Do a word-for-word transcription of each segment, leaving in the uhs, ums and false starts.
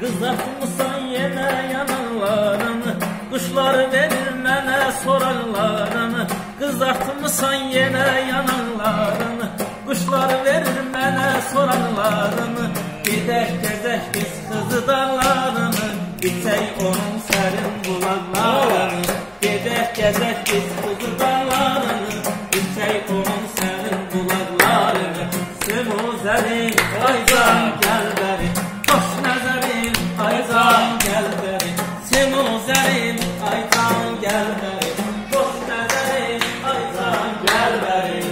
Kızartmışsan yine yanarlarını, kuşlar verir mənə sorarlarını. Kızartmışsan yine yanarlarını, kuşlar verir mənə sorarlarını. Gedək gezək biz kızı dağlarını, içək onun sərin bulaqlarını. Gedək gezək biz kızı dağlarını, içək onun sərin bulaqlarını. Semuzəli aycan gəl bəri, xoş nəzərin aycan gəl bəri. Semuzəli aycan gəl bəri, xoş nəzərin aycan gəl bəri.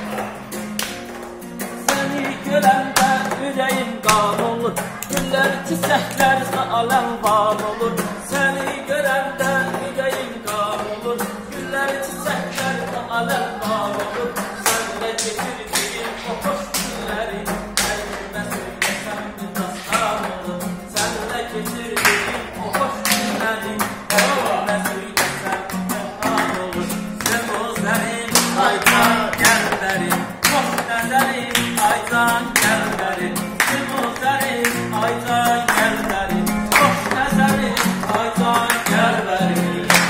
Səni görəndə ürəyim qan olur, güllər çiçəklər aləm var olur. Səni görəndə ürəyim qan olur, güllər çiçəklər aləm var olur. Sənlə keçirdiyim o xoş günləri qəlbimə söylesəm bir dastan olur. Sənlə keçirdiyim o xoş günləri qəlbimə söylesəm bir dastan olur. Semuzəlim aycan gəl bəri, xoş nəzərim aycan gəl bəri. Semuzəlim aycan gəl bəri, xoş nəzərim aycan gəl bəri.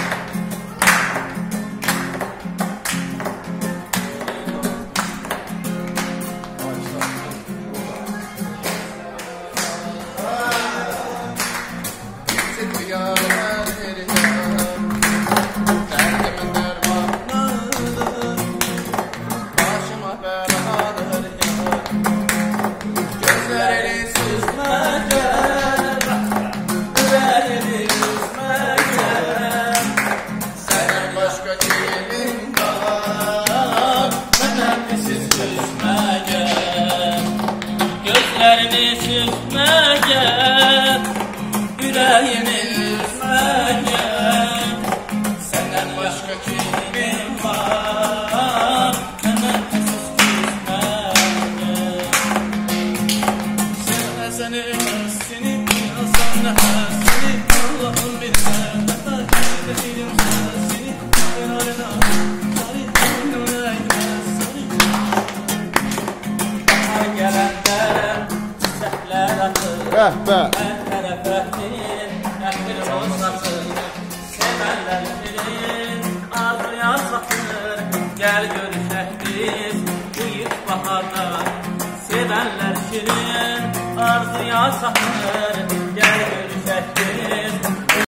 Gözlerimi süzmeye, yüreğimi üzmeye, senden başka kimim var, hemen siz küsmeye. Sen seni, seni, sen seni, Allah'ım bilmem, ben değilim seni, ben arena, seni, Rəhbər mən tərəfətin, əhdir olsatır. Sevənlər şirin, arzuya satır. Gəl görüşək biz bu ilk baharda. Sevənlər şirin, arzuya satır.